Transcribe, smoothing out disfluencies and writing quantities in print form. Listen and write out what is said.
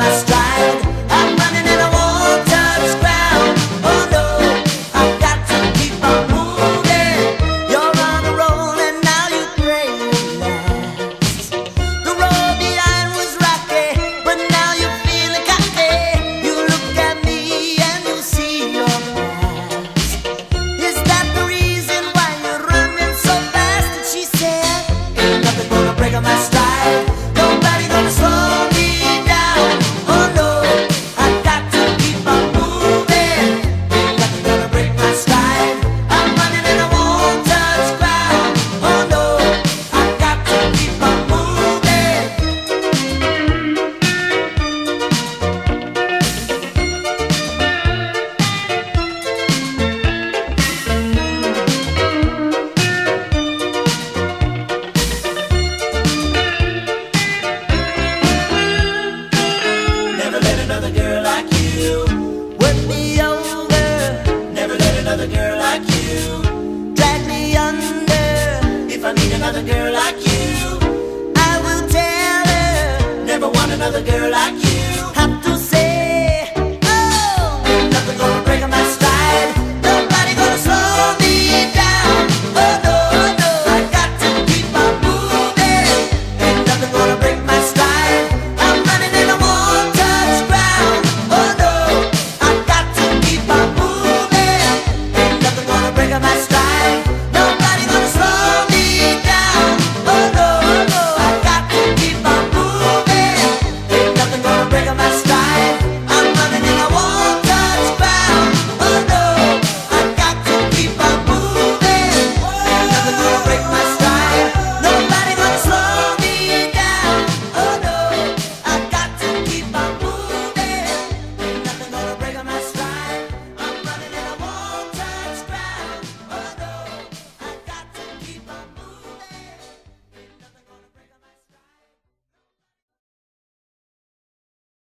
my stride. I'm running and I won't touch ground. Oh no, I've got to keep on moving. You're on a roll and now you pray relax. The road behind was rocky, but now you're feeling cocky. You look at me and you see your past. Is that the reason why you're running so fast? And she said, ain't nothing gonna break on my stride. Nobody gonna slow me down. Oh no, I've got to keep on moving. Ain't nothing gonna break my stride. I'm running and I won't touch ground. Oh no, I've got to keep on moving. Never let another girl like you work me over. Never let another girl like you drag me under. If I meet another girl like you, I will tell her. Never want another girl like you.